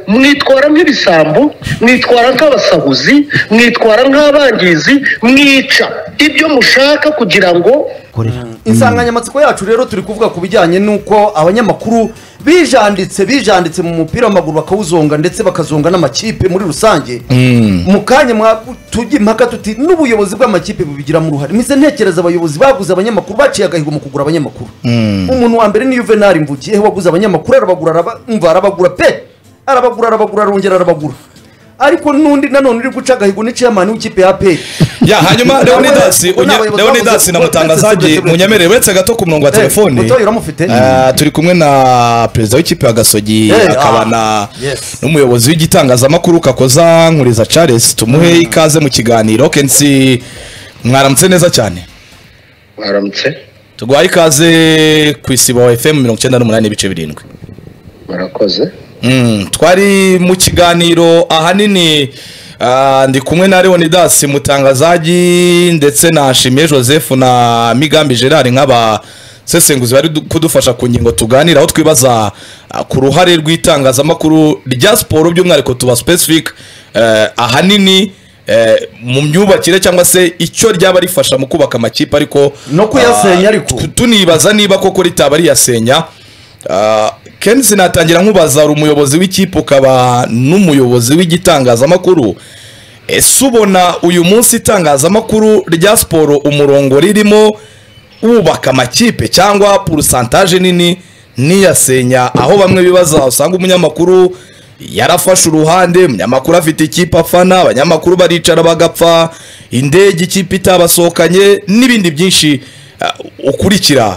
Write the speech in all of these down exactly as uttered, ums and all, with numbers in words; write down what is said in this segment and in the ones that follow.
mwitwara nk'ibisambo, mwitwara nk'abasahuzi, mwitwara nk'abangizi, mwica ibyo mushaka kugira ngo insanganyamatsiko yacu rero turi kuvuga ku bijyanye n'uko abanyamakuru bijanditse bijanditse mu mupira w'amaguru bakawuzonga ndetse bakazonga n'amakipe muri rusange. Mu kanya tujye impaka tuti n'ubuyobozi bw'amakipe bubigiramo uruhare. Mise ntekereza abayobozi baguze abanyamakuru baciye agahigo mu kugura abanyamakuru. Umuntu wa mbere ni Juvenal Mvukiye waguze abanyamakuru arabagura arabumva arabagura pe arabagura arabagura arongera arabagura. Ariko nundi nanone uri guca agahigo ni chairman w'ikipe ya P. Ya hanyuma Leonidas Leonidas na mutangazaje munyamerere uretse gato ku murongo wa telefone. Mutoyo uramufite? Turi kumwe na president w'ikipe ya Gasogi akaba na n'umuyobozi w'igitangazamakuru Kakoza Nkuriza Charles. Tumuhe ikaze mu kiganiro Kensi. Mwaramutse neza cyane. Mwaramutse. Tugwaye ikaze ku Isibo F M mirongo icyenda n'umunani ibice birindwi. Murakoze. Mm, twari mu kiganiro ahanini uh, ndi kumwe na Leonidas Mutangazaji ndetse na Shimye Joseph na Migambi Gerard nk'aba sesenguzi bari kudufasha ku ngingo tuganira aho twibaza uh, ku ruhare rw'itangazamakuru rya sport by'umwihariko tuba specific uh, ahanini uh, mu myubakire cyangwa se icyo ryaba rifasha mu kubaka amakipe ariko no kuyasenya ariko uh, tunibaza niba koko ritaba riyasenya. Uh, Kensi natangira nkubaza umuyobozi w'ikipe ukaba n'umuyobozi w'igitangazamakuru. Ese ubona uyu munsi itangazamakuru rya sport umurongo ririmo ubaka amakipe cyangwa pourcentage nini niyasenya, aho bamwe bibaza usanga umunyamakuru yarafashe uruhande, umunyamakuru afite ikipe afana, abanyamakuru baricara bagapfa, indege ikipe itabasohokanye n'ibindi byinshi uh, ukurikira.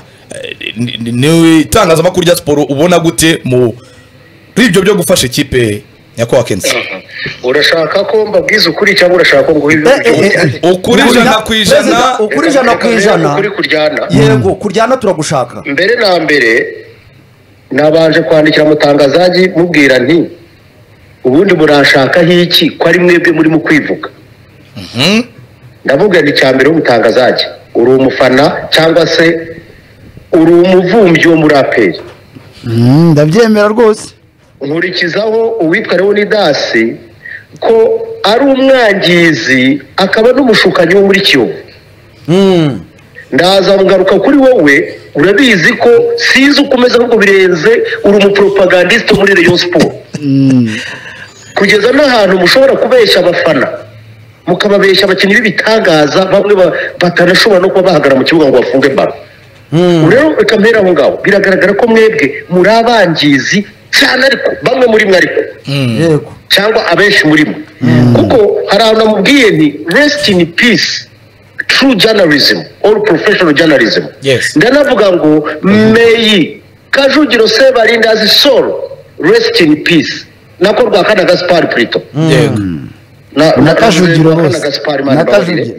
Ni itangazamakuru rya sport ubona gute mu ibyo byo gufasha ikipe nyakwa Kensi? Urashaka ko mbabwiza ukuri cyangwa urashaka ngo ukuri jana kwijana? Ukuri jana kwijana. Ukuri kuryana. Yego kuryana turagushaka. Mbere na mbere nabanje kwandikira Mutangazaji mubwira nti ubundi murashaka hiki ko ari mwebwe muri mu kwivuga. Mhm. Ndavuga ni cyambere Mutangazaji uri umufana cyangwa se uri umuvumbyi wo muri aperi. Mm, ndabyemera rwose. Nkurikizaho uwitwa Leonidas ko ari umwangizi akaba n'umushukanyi wo muri Kiyovu. Mm. Ndaza ngaruka kuri wowe urabizi ko sinzi ukomeza ahubwo birenze uri umupropagandiste muri Rayon Sport. Mm. Kugeza n'ahantu mushobora kubeshya abafana mukababeshya abakinnyi b'ibitangaza bamwe batanashobora no kuba bahagara mu kibuga ngo bafunge baro. Urero reka mpera aho ngaho biragaragara ko mwebwe muri abangizi cyane ariko bamwe muri mwe ariko yego cyangwa abenshi muri mwe kuko hari ahantu namubwiye nti rest in peace true journalism or professional journalism. Yes. Ndanavuga ngo Meyi Kajugiro Sebarindazi soul rest in peace nako Rwakana Gaspard Prito. Yego. Na nakajugiro hose nakajugiro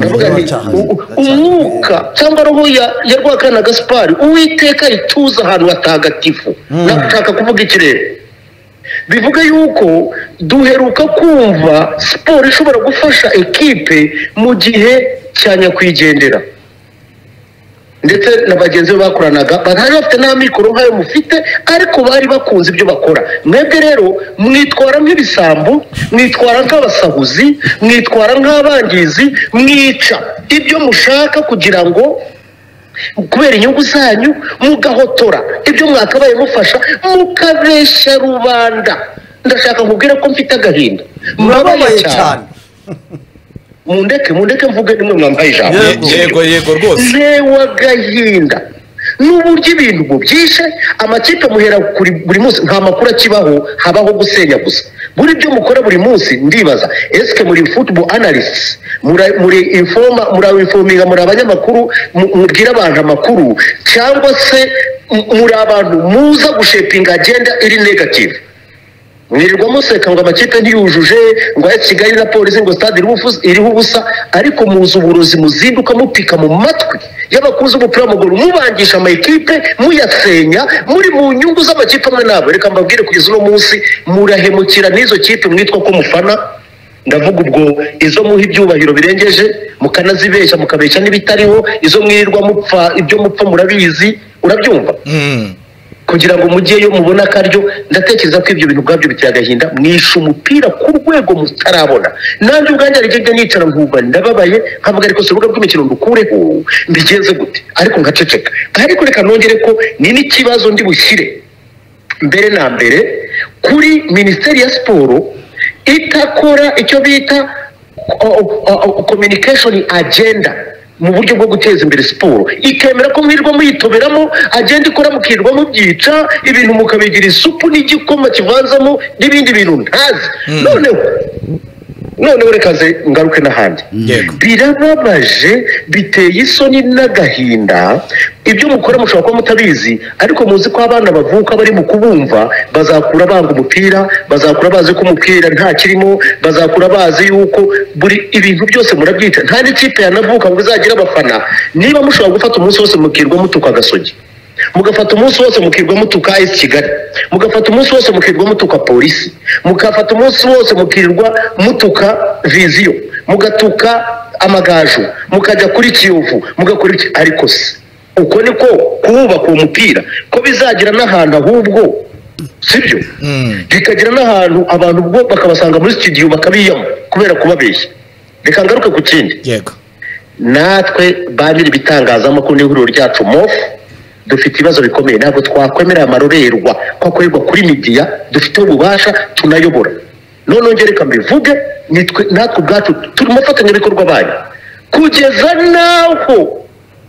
umwuka cyangwa roho ya Rwakana Gaspard Uwiteka ituza ahantu hatagatifu. Nashaka kuvuga ikirere bivuga yuko duheruka kumva sport ishobora gufasha ekipe mu gihe cya nyakwigendera ndetse na bagenzi bakoranaga batari bafite nta mikoro nkayo mufite ariko bari bakunze ibyo bakora. Mwebwe rero mwitwara nk'ibisambo, mwitwara nk'abasahuzi, mwitwara nk'abangizi, mwica ibyo mushaka kugira ngo kubera inyungu zanyu mugahotora ibyo mwakabaye mufasha mukabeshya rubanda. Ndashaka nkubwira ko mfite agahinda murabaye cyane. Mundeke mundeke mvuge nimwe mwambaye ijambo. Yego yego rwose. Newa gahinda n'uburyo ibintu mubyishe amakipe muhera kuri buri munsi nta makuru akibaho habaho gusenya gusa. Buri byo mukora buri munsi ndibaza eske muri football analysts muri informa muri informinga muri abanyamakuru mubwira abantu amakuru cyangwa se muri abantu muza gushepinga agenda iri negative. Mwirirwa museka ngo amakipe ntiyujuje ngo ya Kigali na polisi ngo stade iriho ubusa ariko muzi uburozi muzinduka mupika mu matwi y'abakuzi umupira w'amaguru mubangisha amakipe muyasenya muri mu nyungu z'amakipe amwe nabo. Reka mbabwire kugeza uno munsi murahemukira n'izo kipe mwitwa ko mufana. Ndavuga ubwo izo muha ibyubahiro birengeje mukanazibeshya mukabeshya n'ibitariho izo mwirirwa mupfa ibyo mupfa murabizi urabyumva. Mm. kugira ngo mujyeyo mubona akaryo. Ndatekereza ko ibyo bintu bwabyo biteye agahinda, mwishe umupira ku rwego mutarabona. Nanjye ubwanjye arigenda nicara nkumva ndababaye, nkavuga ariko si urubuga rw'imikino ndukureho mbigenze gute, ariko nkaceceka. Ariko reka nongere ko ni n'ikibazo ndi bushyire mbere na mbere kuri Minisiteri ya Siporo itakora icyo bita communication agenda mu buryo bwo guteza imbere siporo, ikemera ko mwirwa muyitoberamo agenda ikora mukirwa mubyica ibintu mukabigira isupu n'igikoma kivanzamo n'ibindi bintu ntazi. mm. noneho noneho rekaze ngaruke n'ahandi. Birababaje, biteye isoni n'agahinda ibyo mukora. Mushobora kuba mutabizi, ariko muzi ko abana bavuka bari mu kubumva bazakura banga umupira, bazakura bazi ko umupira nta kirimo, bazakura bazi yuko buri ibintu byose murabyita. Nta n'ikipe yanavuka ngo izagira abafana. Niba mushobora gufata umunsi wose mukirwa mutuka Gasogi, mugafata umunsi wose mukirwa mutuka A S Kigali, mugafata umunsi wose mukirwa mutuka polisi, mugafata umunsi wose mukirwa mutuka Viziyo, mugatuka Amagaju, mukajya kuri Kiyovu, mugakora iki. Ariko se uko niko kubaka uwo mupira ko bizagira n'ahantu ahubwo sibyo, bikagira n'ahantu abantu ubwo bakabasanga muri studio bakabiyamo kubera kubabeshya. Reka ngaruke ku kindi. Yego, natwe banyiri bitangazamakuru n'ihuriro ryacu M O F dufite ibibazo bikomeye. Ntabwo twakwemerera amarorerwa ko akorerwa kuri media, dufite ububasha tunayobora. None ngereka mbivuge, nitwe natwe ubwacu turi mufatanyabikorwa banyu kugeza naho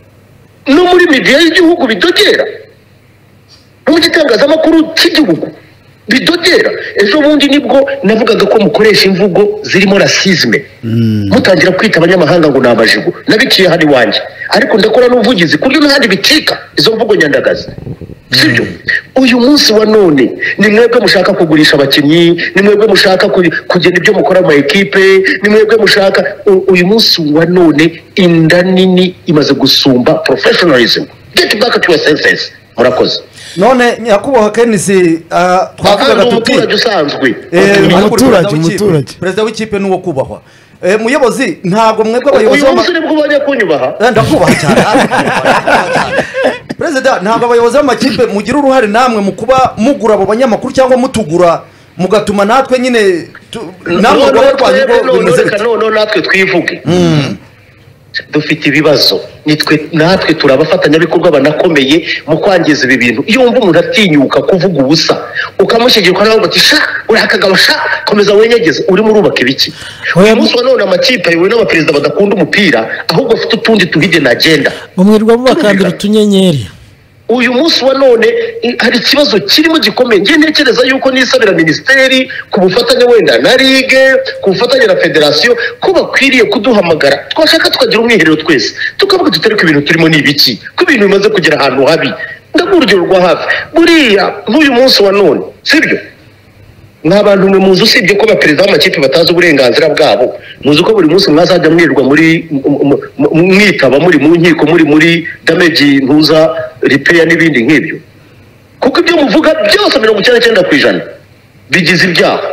no muri media y'igihugu bidogera, no mu gitangazamakuru cy'igihugu bidogera. Ejo bundi nibwo navugaga ko mukoresha imvugo zirimo rasisme, mutangira kwita abanyamahanga ngo nabajigo. Nabiciye hano iwanjye, ariko ndakora n'ubuvugizi kuryo n'ahandi bicika izo mvugo nyandagazi, sibyo? Uyu munsi wa none ni mwebwe mushaka kugurisha abakinnyi, ni mwebwe mushaka kugena ibyo mukora mu ekipe, ni mwebwe mushaka. Uyu munsi wa none inda nini imaze gusumba professionalism. Get back to your senses. Murakoze. None nyakubahwa Kenisi, twavugaga tuti umuturage usanzwe, umuturage umuturage perezida w'ikipe n'uwo kubahwa. Muyobozi, ntabwo mwebwe abayobozi uyu munsi nibwo bajya kunyubaha. Ndakubaha cyane. Perezida, ntabwo abayobozi b'amakipe mugira uruhare namwe mu kuba mugura abo banyamakuru cyangwa mutugura mugatuma natwe nyine namwe rwanda rwo bimeze bite? None natwe twivuge dufite ibibazo, nitwe natwe turabafatanyabikorwa banakomeye mu kwangiza ibi bintu. Iyo wumva umuntu atinyuka kuvuga ubusa ukamushyigikira nawe ati sha urakagabo sha komeza wenyegeza, uri muri ubaka ibiki? Uyu munsi wa none amakipe ayobowe n'abaperezida badakunda umupira, ahubwo afite utundi tuhige na agenda mumwirwa mubakandira utunyenyeri. Uyu munsi wa none hari ikibazo kirimo gikomeye. Ngiye ntekereza yuko nisabira minisiteri ku bufatanye wenda na ligue, ku bufatanye na federasiyo, ko bakwiriye kuduhamagara twashaka tukagira umwiherero twese tukavuga tutereka ibintu turimo n'ibiki, ko ibintu bimaze kugera ahantu habi. Ndaguha urugero rwa hafi, buriya nk'uyu munsi wa none sibyo, n'abantu mwe muzi usibye ko abaperezida b'amakipe batazi uburenganzira bwabo, muzi ko buri munsi mwazajya mwirirwa muri mwitaba muri mu nkiko, muri muri damage ntuza repair n'ibindi nk'ibyo, kuko ibyo muvuga byose mirongo icyenda n'icyenda ku ijana bigize ibyaha.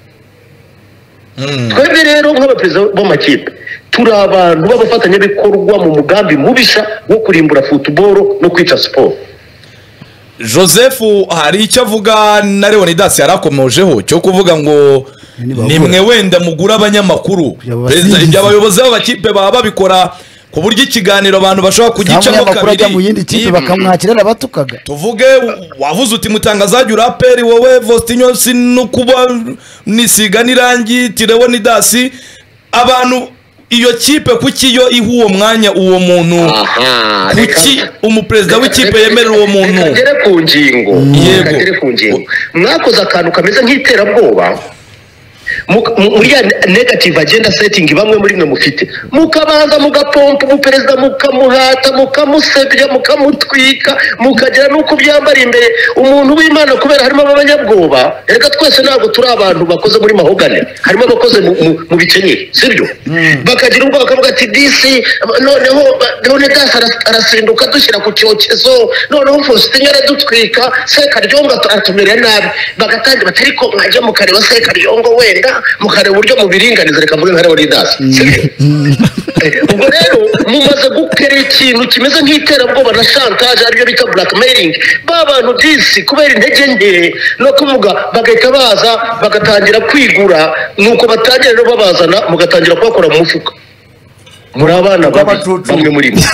Twebwe rero nk'abaperezida b'amakipe turi abantu b'abafatanyabikorwa mu mugambi mubisha wo kurimbura football no kwica siporo. Joseph hari icyo avuga na Leonidas yarakomojeho cyo kuvuga ngo nimwe wenda mugura abanyamakuru. Perezida ibyo abayobozi b'abakipe baba babikora ku buryo ikiganiro abantu bashobora kugicamo kabiri mu yindi kipe bakamwakirana batukaga. Tuvuge wavuze uti mutangazaji uraperi wowe Vostinyo sinukuba nisiga nirangi Leonidas, abantu iyo kipe kuki yo iha uwo mwanya uwo muntu? Kuki umuperezida w'ikipe yemerera uwo muntu? Kagere ku ngingo, kagere ku ngingo. Mwakoze akantu kameze nk'iterabwoba muri ya negative agenda setting bamwe muri mwe mufite, mukabanza mugapompa umuperezida mukamuhata mukamusebya mukamutwika mukagera nuko byambara imbere umuntu w'Imana, kubera harimo abanyabwoba. Reka twese ntabwo turi abantu bakoze muri mahogane, harimo abakoze mu bikenyeri sibyo, bakagira ubwo bakavuga ati disi noneho Leonidas arasinduka dushyira ku cyokezo, noneho Faustin aradutwika, Sekaryongo atumerera nabi, bagatangira batari ko mwajya mukareba Sekaryongo wenda mukareba uburyo mubiringaniza. Reka mvuge nka Leonidas. Ubwo rero mumaze batekereye ikintu kimeze nk'iterabwoba na chantage aribyo bita blackmailing ba bantu disi kubera intege nke no kuvuga bagahita baza bagatangira kwigura nuko batangira rero babazana mugatangira kubakora mu mufuka muri abana bamwe muri mwe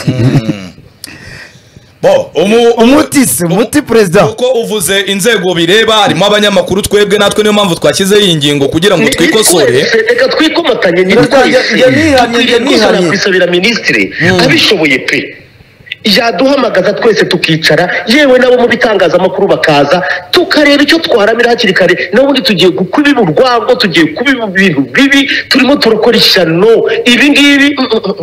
bo umuti se umuti perezida uko uvuze inzego bireba harimo abanyamakuru twebwe natwe niyo mpamvu twashyizeho iyi ngingo kugira ngo twikosore reka twikomatanye kwisabira minisitiri abishoboye pe yaduhamagaza twese tukicara yewe nabo mu bitangazamakuru bakaza tukareba icyo twaramira hakiri kare n'ubundi tugiye kubiba urwango tugiye kubiba ibintu bibi turimo turakora ishyano ibi ngibi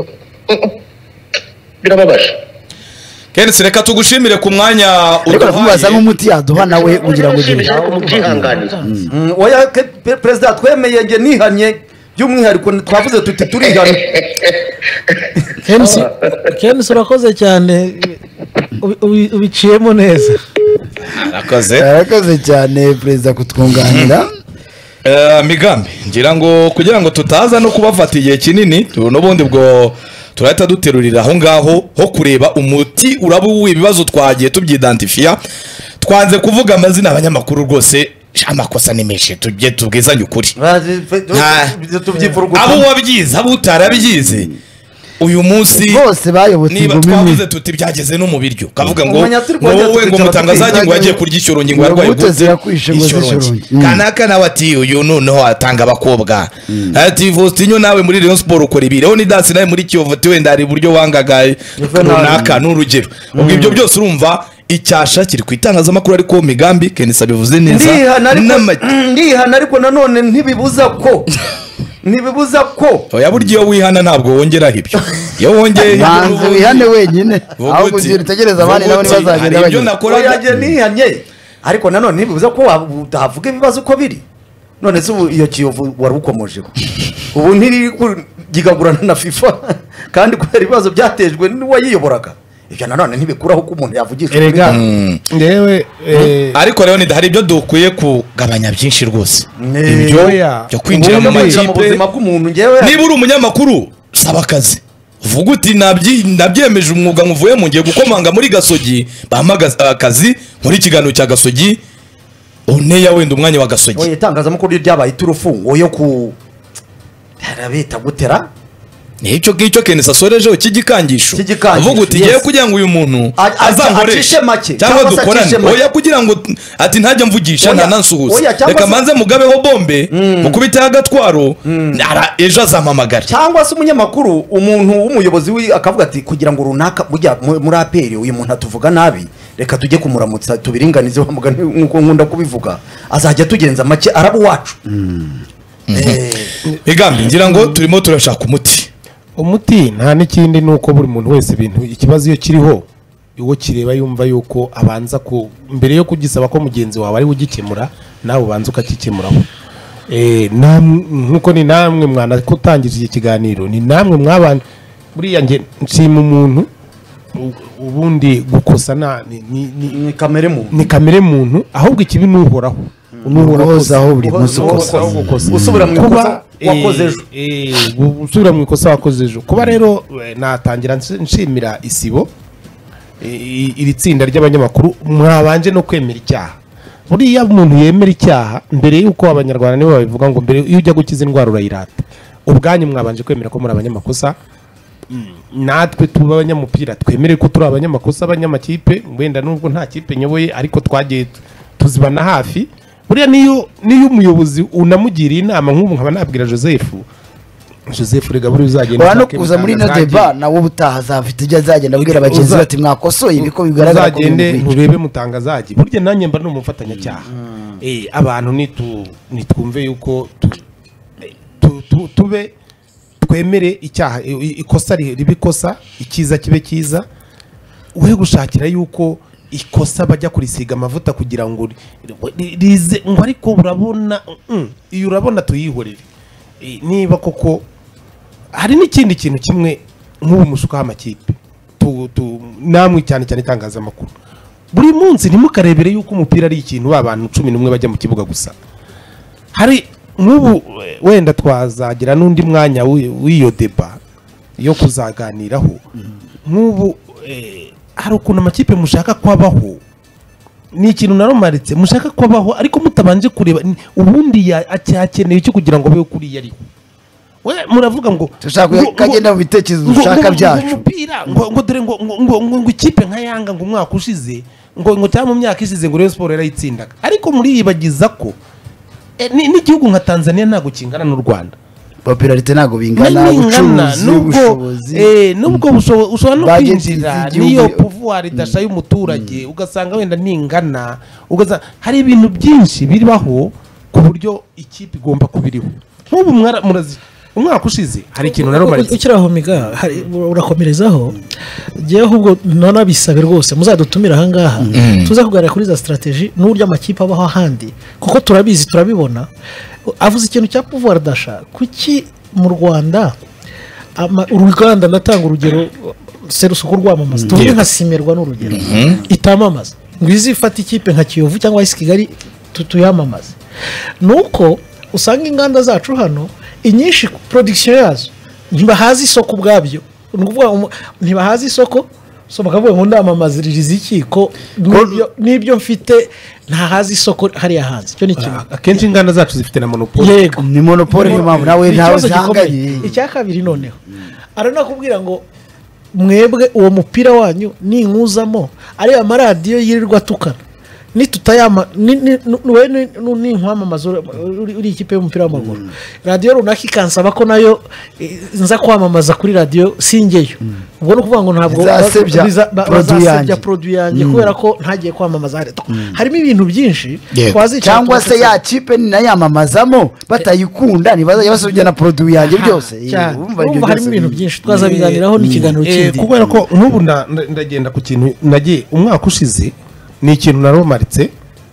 birababaje. Kenshi reka tugushimire ku mwanya uduhaye nk'umuti yaduha nawe kugira ngo mubyihanganire. Oya perezida twemeye nge nihanye by'umwihariko twavuze tuti turihana. Kenshi Kenshi urakoze cyane ubiciyemo neza. Arakoze arakoze cyane perezida kutwunganira. Eh migambi ngira ngo kugira ngo tutaza no kubafata igihe kinini n'ubundi bwo turahita duterurira aho ngaho ho kureba umuti urabu ibibazo twagiye tubyidentifia twanze kuvuga amazina abanyamakuru rwose amakosa nimeshe tujye tubwizanye ukuri abo wabyize abo utarabyize uyu munsi bose bayobotse niba twavuze tuti byageze no mu biryo kavuga ngo wowe ngo mutangazaji ngo yagiye kurya ishyoro ngingo yarwaye kanaka nawe ati uyu noneho atanga abakobwa ati Vostinyo nawe muri Rayon Sport ukora ibi rero ni dance nawe muri Kiyovu ati wenda ari buryo wangaga runaka n'urugero ubwo ibyo byose urumva icyasha kiri kwitangazamakuru ariko migambi Kenisa bivuze neza ndihana ariko nanone ntibibuza ko nibibuza ko oya buryo wihana ntabwo wongera ibyo yo wongeye banze wihane wenyine aho kugira utegereza abandi nabo ntibazagenda ibyo nakora yaje nihanye ariko nanone nibibuza ko utavuga ibibazo uko biri none se iyo Kiyovu wari ukomojeho ubu ntiri gigagurana na FIFA kandi kubera ibibazo byatejwe n'uwayiyoboraga ibyo nanone ntibikuraho ko umuntu yavugisha erega ndewe ariko rero ni hari ibyo dukwiye kugabanya byinshi rwose ibyo byo kwinjira mu buzima bw'umuntu ngewe niba uri umunyamakuru saba akazi uvuga uti nabyemeje umwuga nkuvuye mu ngiye gukomanga muri Gasogi bahamagaza akazi muri kiganiro cya Gasogi oneya wenda umwanya wa Gasogi oye itangazamakuru ryabaye turufungo yo ku harabita gutera nicyo ngicyo Kenisa sorejeho kigikangisho avuga uti giye kugira ngo uyu muntu azankoreshe cyangwa dukorane oya kugira ngo ati ntajya mvugisha na nansuhuza reka manze mugabeho bombe mukubita agatwaro ejo azampamagara cyangwa se umunyamakuru umuntu w'umuyobozi wi akavuga ati kugira ngo runaka bujya muri A P R uyu muntu atuvuga nabi reka tujye kumuramutsa tubiringanize wamugana nkuko nkunda kubivuga azajya tugenza make arabu wacu migambi ngira ngo turimo turashaka umuti umuti nta n'ikindi nuko buri muntu wese ibintu ikibazo iyo kiriho uwo kireba yumva yuko abanza ku mbere yo kugisaba ko mugenzi wawe ari ugikemura nawe ubanza ukakikemuraho eh nkuko ni namwe mwana ko tangije ikiganiro ni namwe mwabana buriya nge nshima umuntu ubundi gukosana ni ni kamere muntu ni kamere muntu ahubwo ikibi nuhoraho unuhoraho aho buri munsi usubira mu ikosa wakoze ejo eh usubira mu ikosa wakoze ejo kuba rero natangira nshimira isibo iri tsinda ry'abanyamakuru mwabanje no kwemera icyaha buriya umuntu yemera icyaha mbere yuko abanyarwanda nibo babivuga ngo mbere iyo ujya gukiza indwara urayirata ubwanyu mwabanje kwemera ko muri abanyamakosa natwe tuba abanyamupira twemere ko turi abanyamakosa abanyamakipe wenda nubwo nta kipe nyoboye ariko twagiye tuzibana hafi buriya niyo niyo umuyobozi unamugiriye inama nk'ubu nkaba nabwira Joseph Joseph rega buri uzagenda wana kuza muri no deba nawo butaha zafite ijya zagenda abwira abagenzi bati mwakosoye ibiko bigaragara ko uzagende nturebe mutangazaji burya nanjye mba n'umufatanya cyaha eh abantu nitu nitwumve yuko tube twemere icyaha ikosa ribikosa ikiza kibe kiza uhe gushakira yuko ikosa bajya kurisiga amavuta kugira ngo rize ngo ariko urabona iyo urabona tuyihorere niba koko hari n'ikindi kintu kimwe nk'ubu mushuka amakipe namwe cyane cyane itangazamakuru buri munsi ntimukarebere yuko umupira ari ikintu abantu cumi n'umwe bajya mu kibuga gusa hari nk'ubu wenda twazagira n'undi mwanya w'iyo deba yo kuzaganiraho nk'ubu eh, hari ukuntu amakipe mushaka kwabaho ni ikintu narumaritse mushaka kwabaho ariko mutabanje kureba ni- ubundi ya- acyakeneye cyo kugira ngo abe kuriya ariho we muravuga ngo Dushaka ngo- kagenda ngo- mu bitekerezo ngo- dushaka ngo- ngo byacu. umupira ngo ngo dore ngo ngo ngo- ngo ngo ikipe nka Yanga ngo umwaka ushize ngo ngo cyangwa mu myaka ishize ngo Rayon Sport yarayitsindaga ariko muriyibagiza ko eh, ni- n'igihugu nka Tanzania ntabwo kingana n'u Rwanda popularite ntabwo bingana ningana ubucuruzi nubwo ubushobozi eh, nubwo bushobo- ushobora no Budget kwinjira z'igihugu- niyo pouvoir idasha y'umuturage ugasanga wenda ningana ugasanga hari ibintu byinshi biribaho ku buryo ikipe igomba kubiriho nk'ubu mwara- murazi umwaka ushize hari ikintu narumaritse ukiri aho miga hari- urakomerezaho ngewe ahubwo nanabisabe rwose muzadutumire ahangaha tuze kuganira kuri za strategy n'uburyo amakipe abaho ahandi kuko turabizi turabibona avuze ikintu cya pouvoir d'achat kuki mu Rwanda ama- uruganda ndatanga urugero serusuku rwamamaza tuvuge nka simerwa n'urugero itamamaza ngo izifata ikipe nka Kiyovu cyangwa isi Kigali tu- tuyamamaze nuko usanga inganda zacu hano inyinshi production yazo ntibahazi isoko ubwabyo ni ukuvuga umu- ntibahazi isoko so bakavuga ngo ndamamaziririza iki ko n'ibyo- n'ibyo mfite ntahazi isoko hariya hanze icyo ni kimwe akenshi inganda zacu zifite na monopole yego ni monopole niyo mpamvu nawe Ni ntawe ikibazo gikomeye. zihanganye icya kabiri noneho aranakubwira ngo mwebwe uwo mupira wanyu ninkuzamo ariya maradiyo yirirwa atukana nitutayama ni- ni- nu- we ni- nu- ninkwamamaza uri- uri uri ikipe y'umupira w'amaguru radiyo runaka ikansaba ko nayo eh, nza kwamamaza kuri radiyo singeyo ubwo ni ukuvuga ngo ntabwo Bizasebya biza- ba- produit bazasebya yanjye. produit yanjye kubera ko ntagiye kwamamaza hariya. harimo ibintu byinshi Yego. twazicara cyangwa se tugasesengura. ya kipe ninayamamazamo batayikunda ntibazajya basubya na produit yanjye Ha, byose cyane. Urumva ibyo Urumva harimo byose ibintu ni- byinshi twazabiganiraho n'ikiganiro Eh, kindi kubera ko nk'ubu nda- nda- ndagenda ku kintu nagiye umwaka ushize ni ikintu narumaritse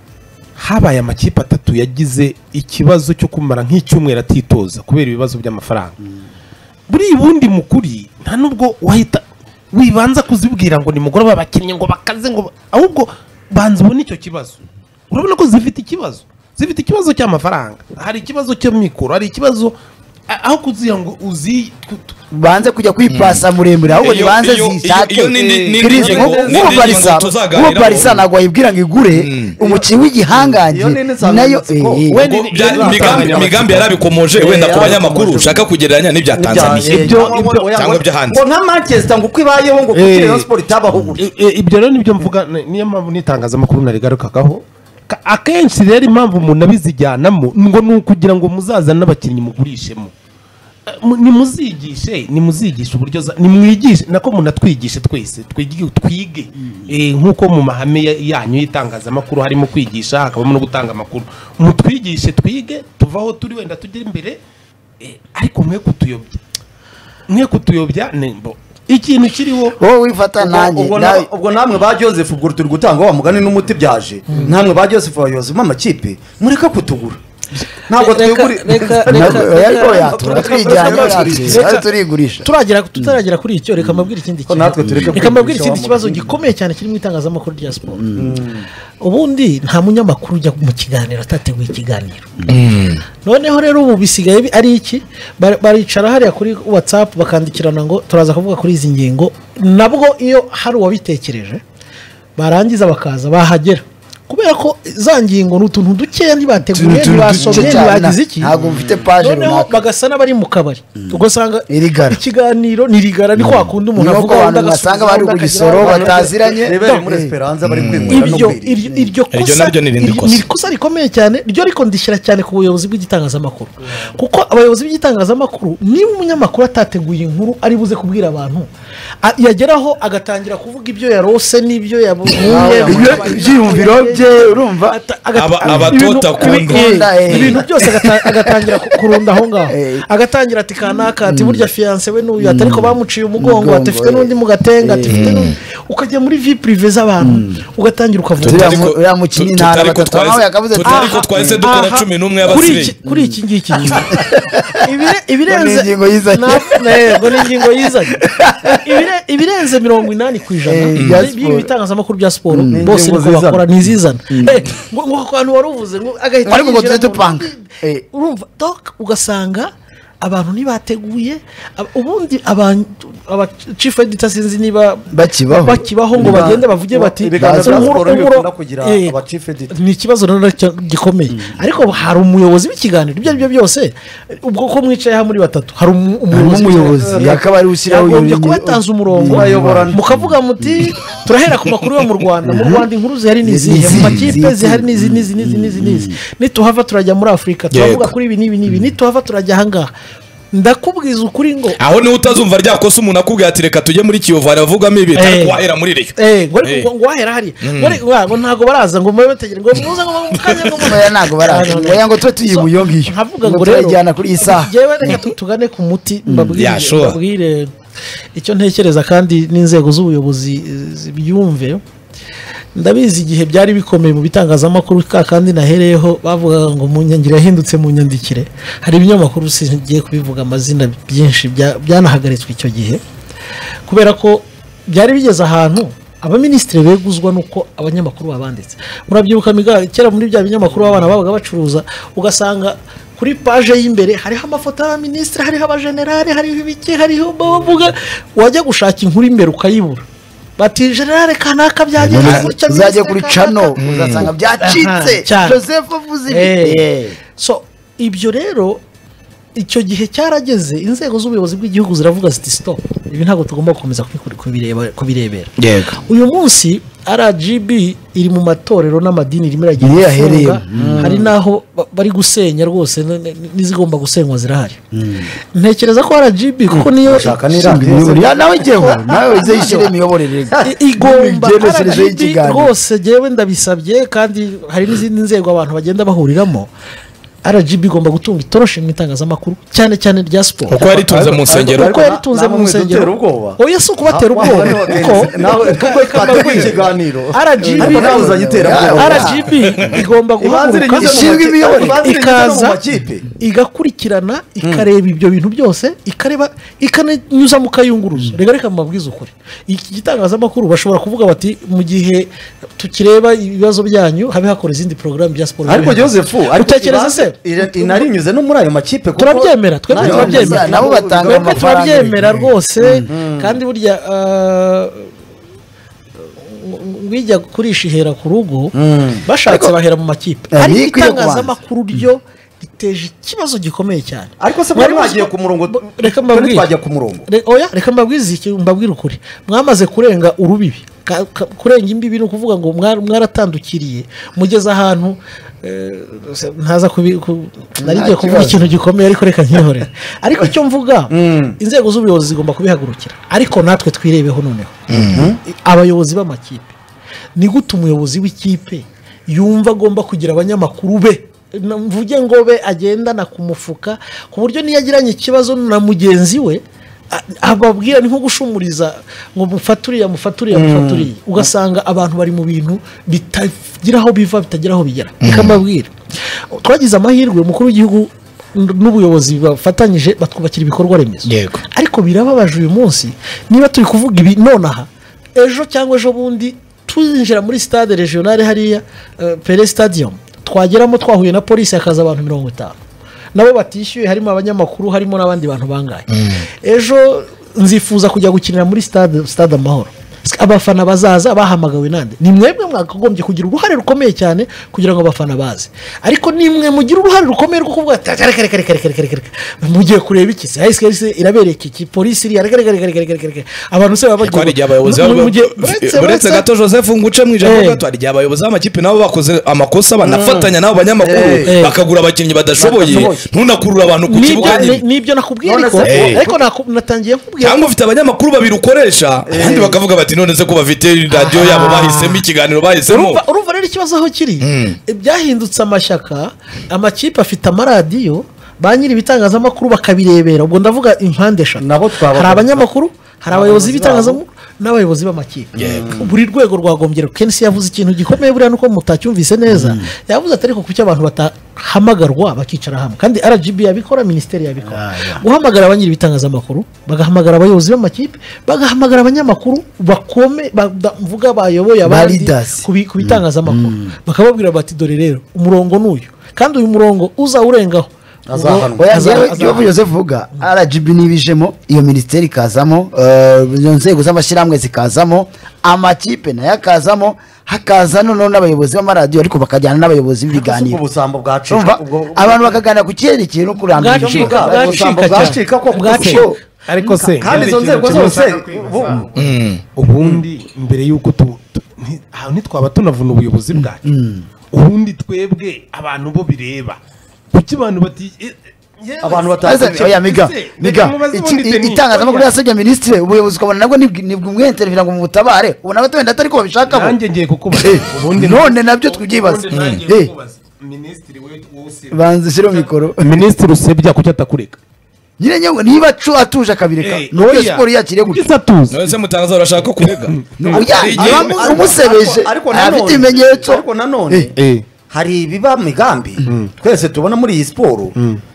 habaye amakipe atatu yagize ikibazo cyo kumara nk'icyumweru atitoza kubera ibibazo by'amafaranga buriya ubundi mukuri nta nubwo wahita wibanza kuzibwira ngo nimugoroba abakinnyi ngo bakaze ngo ba- ahubwo banza ubone icyo kibazo urabona ko zifite ikibazo zifite ikibazo cy'amafaranga hari ikibazo cy'amikoro hari ikibazo a- aho kuziha ngo uzi tu- tu- banze kujya kwipasa muremure ahubwo Iyo- nibanze iyo- zishake iyo ni- ni- ni- Chris, ni- nko- ni- nk'uwo ni- barisa ni- tuzaganiraho. nk'uwo barisa ntabwo wayibwira ngo igure umukinnyi w'igihangange Iyo ni nayo insanganyamatsiko. eh, eh. Wenda Ubwo ni- byari- ni- imigambi imigambi yarabikomoje wenda ku banyamakuru ushaka kugereranya n'ibya Tanzania ibyo- cyangwa by'ahandi. ngo nka Manchester ngo uko ibayeho ngo kuko Eh. Rayon Sport itabaho gutya E- e- ibyo rero nibyo mvuga ni- niyo mpamvu n'itangazamakuru narigarukagaho Ka- akenshi rero impamvu umuntu abizijyanamo ngo ni ukugira ngo muzazane n'abakinnyi mugurishemo Eh, mu- nimuzigishe nimuzigishe uburyo za- nimwigishe nako munatwigishe twese twige twige Eh, nk'uko mu mahame ya- yanyu y'itangazamakuru harimo kwigisha hakabamo no gutanga amakuru mutwigishe twige tuve aho turi wenda tugere imbere eh, ariko mwe kutuyobya mwe kutuyobya ni mbo ikintu kiriho wowe wifata Ubwo- nanjye ubwo nawe- na- ubwo namwe ba Joseph ubwo turi gutanga wa mugani n'umuti byaje namwe ba Joseph abayobozi b'amakipe mureka kutugura ntabwo Reka- twiguri reka- Ntabwo- reka- ariko reka- yatura reka- twijyanye reka- natwe, reka- natwe turigurisha turagera tutaragera kuri icyo reka mbabwire ikindi Ko natwe tureke reka mbabwire kwigisha ikindi wa kibazo mugani. gikomeye cyane kiri mu itangazamakuru rya siporo ubundi nta munyamakuru ujya mu kiganiro atateguye ikiganiro noneho rero ubu bisigaye bi- ari iki Bar- baricara hariya kuri whatsapp bakandikirana ngo turaza kuvuga kuri izi ngingo nabwo iyo hari uwabitekereje barangiza bakaza bahagera kubera ko za ngingo ni utuntu dukeya ntibateguye Utuntu ntibasomye duke cyane, ntibagize iki ntabwo mfite page noneho runaka. bagasa n'abari mu kabari ugasanga Irigara. ikiganiro nirigara ni kwa kundi umuntu Nuko avuga abantu undi basanga agasubiza, bari undi ku akagira gisoro abana. bataziranye rebere muri Esperanza bari kwimura no ibyo kwirira. iryo iryo Iryo kosa naryo ni irindi iryo- kosa. ni ikosa rikomeye cyane ryo ariko ndishyira cyane ku buyobozi bw'igitangazamakuru kuko abayobozi b'igitangazamakuru niba umunyamakuru atateguye inkuru ari buze kubwira abantu a- yageraho agatangira kuvuga ibyo yarose n'ibyo yabonye Ibyo- ibyiyumviro bye urumva Ata- aga- Aba- ibintu- abatota akunda. ibi- eh, Akunda, eh. ibintu byose agata- agatangira ku- kurunda aho ngaho Eh. agatangira ati kanaka ati burya fiyanse we n'uyu ati ariko bamuciye umugongo Umugongo, ati afite eh. n'undi mu gatenga ati afite n'undi ukajya muri vi purive z'abantu ugatangira ukavuga Uriya Tutari mu- ko- uriya mukinnyi tu- ntara tutari ko batatu, nawe twahise- yakavuze ati, tutari ko aha, twahise dukora aha, cumi n'umwe kuri y'abasireyi iki- kuri iki ngiki Ibire- ibirenze Ngo ni ingingo yizanye. Na- yego ni ingingo yizanye Ibire- ibirenze mirongo inani ku ijana Eh, bya by'ibi siporo. bitangazamakuru bya siporo Ni bose ingingo niko zizana. bakora ni izizana Eh, ngo ngo ako kantu wari uvuze ngo agahita Ariko ngo yinjira tujye mu- dupanga. Eh. urumva donc ugasanga abantu ntibateguye ab- ubundi aba- aba chief editor sinzi niba Bakibaho. bakibaho ngo bagende bavuge bati ibiganiro bya "Umuro- siporo umuro- ntibikunda kugira eh, aba chief editor." ni ikibazo rero cyo gikomeye ariko hari umuyobozi w'ikiganiro ibyo ari byo byose ubwo ko mwicaye hamwe muri batatu hari umu- umuyobozi umuyobozi, w'ikiganiro. yakaba ari ushyiraho yagombye iyo- kuba yatanze umurongo Murayoborana. mukavuga muti turahera ku makuru yo mu Rwanda mu Rwanda inkuru zihari n'izihe mu N'izi, makipe n'izi. zihari n'izi n'izi n'izi n'izi n'izi nituhava turajya muri Afurika turavuga kuri ibi n'ibi n'ibi nituhava turajya ahangaha ndakubwiza ukuri ngo aho niho utazumva rya kosa umuntu akubwira ati reka tujye muri kiyovu haravugamo ibi Eh. ariko wahera muri reyo eh ngo Eh. ngo ngo wahera hari ngo ari- wa- ngo ntago baraza ngo mube bategere ngo muze ngo mu kanya ngo mu- oya ntabwo baraza oya ngo tube tuyiye mu iyo ngiyo nkavuga ngo ngo rero turayijyana kuri iyi saha jewe reka tu- tugane ku muti mbabwire Yeah, sure. mbabwire icyo ntekereza kandi n'inzego z'ubuyobozi eh, zibyumve ndabizi igihe byari bikomeye mu bitangazamakuru ka kandi nahereyeho bavugaga ngo mu nyangiro yahindutse mu nyandikire hari ibinyamakuru singiye kubivuga amazina byinshi bya- byanahagaritswe icyo gihe kubera ko byari bigeze ahantu abaminisitiri beguzwa nuko abanyamakuru babanditse murabyibuka miga kera muri bya binyamakuru abana babaga bacuruza ugasanga kuri paje y'imbere hariho amafoto y'abaminisitiri hariho abajenerali hariho ibiki hariho bavuga wajya gushaka inkuru imbere ukayibura bati generale kanaka byagenze gutya uzajya minisitiri kuri kanaka." cano uzasanga byacitse Aha, cyane. joseph avuze ibi Eh. Eh. so ibyo rero icyo gihe cyarageze inzego z'ubuyobozi bw'igihugu ziravuga ziti stop ibi ntabwo tugomba gukomeza kubikora- kubireba- kubirebera yego uyu munsi R G B iri mu matorero n'amadini irimo iragira Niyo yahereye. ifunga, hari n'aho ba- bari gusenya rwose n- n- n'izigomba gusenywa zirahari ntekereza ko R G B kuko niyo Ushaka Ushinzwe n'iradiyo imiyoborere. Ya, nawe jyewe nawe uze yishyire imiyoborere I- igomba Imigenzereze R G B y'ikiganiro. rwose jyewe ndabisabye kandi hari n'izindi nzego abantu bagenda bahuriramo R G B igomba gutunga itoroshi mu itangazamakuru cyane cyane rya siporo kuko yaritunze mu nsengero kuko yaritunze mu namwe nsengero dutera ubwoba. oya si ukubatera Ah, ubwoba wa- wa- kuko nawe kuko twateguye ikiganiro R G B ariko nawe uzajya utera ubwoba. R G B igomba Ibanzire guhaguruka inyuze mu ishinzwe makipe- imiyoborere. ibanzire inyuze no mu ikaza makipe. igakurikirana ikareba ibyo bintu byose ikareba ikananyuza mu kayunguruzo reka reka mbabwize ukuri iki gitangazamakuru bashobora kuvuga bati mu gihe tukireba ibibazo byanyu habe hakora izindi porogaramu bya siporo ariko Joseph ariko utekereza se ibanze- inarinyuze no muri ayo makipe kuko turabyemera twebwe nayo turabyemera amaze- nabo batanga twebwe amafaranga turabyemera rwose kandi burya ah, bijya kurisha ihera ku rugo bashatse bahera mu makipe Eh, ariko ni ikwiye itangazamakuru ryo riteje ikibazo gikomeye cyane ariko se Mwari mwari muzi mwagiye ko- ku murongo bo- reka twari mbabwire twajya ku murongo Re- oya reka mbabwize iki mbabwire ukuri mwamaze kurenga urubibi Ka- ka- kurenga imbibi ni ukuvuga ngo mwar- mwaratandukiriye mugeze ahantu eh, ntaza kubi ku- nari ngiye kuvuga ikintu gikomeye ariko reka nkihorere ariko icyo mvuga inzego z'ubuyobozi zigomba kubihagurukira ariko natwe twirebeho noneho abayobozi b'amakipe ni gute umuyobozi w'ikipe yumva agomba kugira abanyamakuru be Na- mvuge ngo be agendana ku mufuka ku buryo niyo agiranye ikibazo na mugenzi we a- ababwira ni nko gushumuriza ngo mufaturiye mufaturiye mufaturiye ugasanga abantu bari mu bintu bitagira aho biva bitagira aho bigera reka mbabwire twagize amahirwe umukuru w'igihugu n- n'ubuyobozi bafatanyije batwubakira ibikorwa remezo Yego. ariko birababaje uyu munsi niba turi kuvuga ibi nonaha ejo cyangwa ejo bundi tuzinjira muri stade regionale hariya eh, pere stadium twageramo twahuye na polisi hakaza abantu mirongo itanu nabo batishyuye harimo abanyamakuru harimo n'abandi bantu bangaye ejo nzifuza kujya gukinira muri stade stade amahoro abafana bazaza bahamagawe nande ni mwebwe mwakagombye kugira uruhare rukomeye cyane kugira ngo abafana baze ariko nimwe mugira uruhare rukomeye rwo kuvuga ati reka reka reka reka reka reka reka mugiye kureba iki se hahise hahise irabereye iki polisi iriya reka reka reka reka reka reka abantu se baba ko hari igihe abayobozi mu- baba- mugiye- uretse- uretse uretse- gato joseph nguce mu ijambo Eh. gato hari igihe abayobozi b'amakipe nabo bakoze amakosa banafatanya n'abo banyamakuru Eh. bakagura abakinnyi badashoboye Badashoboye. ntunakurure abantu ku kibuga Nibyo- nyine ni- nibyo nakubwiye None ariko se- Eh. ariko naku- natangiye nkubwira cyangwa ufite abanyamakuru babiri ukoresha abandi bakavuga bati none se ko bafite radiyo yabo bahisemo ikiganiro bahisemo urumva urumva rero ikibazo aho kiri byahindutse amashyaka amakipe afite amaradiyo ba nyiri ibitangazamakuru bakabirebera ubwo ndavuga impande eshatu Nabo twaba- hari abanyamakuru hari abayobozi Abayobozi b'ibitangazamakuru n'abayobozi b'amakipe buri rwego rwagombye kenshi yavuze ikintu gikomeye buriya nuko mutacyumvise neza yavuze ati ariko kuki abantu batahamagarwa bakicara hamwe kandi R G B yabikora minisiteri yabikora guhamagara abanyiri ibitangazamakuru bagahamagara abayobozi b'amakipe bagahamagara abanyamakuru bakome ba- ba- mvuga bayoboye abandi Leaders. ku bi- ku bitangazamakuru bakababwira bati dore rero umurongo n'uyu kandi uyu murongo uzawurengaho azahanwa oya Aza- yewe aza- Yobu Joseph vuga R G B nibijemo iyo minisiteri ikazamo eh, izo nzego z'amashyirahamwe zikazamo amakipe nayo akazamo hakaza noneho n'abayobozi b'amaradiyo ariko bakajyana n'abayobozi b'ibiganiro ubusambo bwacika urumva ubwo- abantu bakaganira ku cyerekeye no kurandura Bwacika, ibicika bwacika ubusambo cyane. bwacika koko Bwacika. kuko- ariko se kandi izo hari nzego ikintu zose kimwe ushaka kwibaza. Mm. ubundi mbere y'uko tu- tu- nti- aho ntitwaba tunavuna ubuyobozi bwacu ubundi twebwe abantu bo bireba kuki abantu bati eh, yewe Abantu se- batazi- Ese, oya miga Ese, miga reka mubaze iki- ubundi i- Denis, itangazamakuru oya. yasabye minisitiri ubuyobozi ukabona nabwo nibwo nibwo umwenterevira ngo mubutabare ubona bato wenda atari ko babishakaho nanjye ngiye kukubaza Eh, ubundi none nabyo twibyibaza ubundi nanjye Eh, kukubaza. Minisitiri we- wowe usibye. banza ushyire mikoro minisitiri usebya kuki atakureka nyine nyewe niba acu atuje akabireka Eh, nuko iyo oya. siporo yakiriye Kuki gutya atuzi none se mutangaza urashaka kurega Oya, Hari igihe- aba ariko- umusebeje ariko- ariko afite nanone- ibimenyetso ariko nanone Eh. hari ibiba migambi twese tubona muri iyi siporo